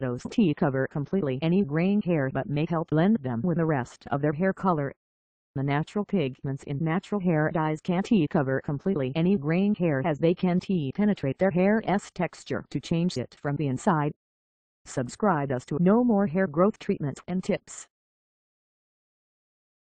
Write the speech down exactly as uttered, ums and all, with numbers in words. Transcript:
those teeth cover completely any graying hair but may help blend them with the rest of their hair color. The natural pigments in natural hair dyes can't cover completely any graying hair, as they can't penetrate their hair's texture to change it from the inside. Subscribe us to know more hair growth treatments and tips.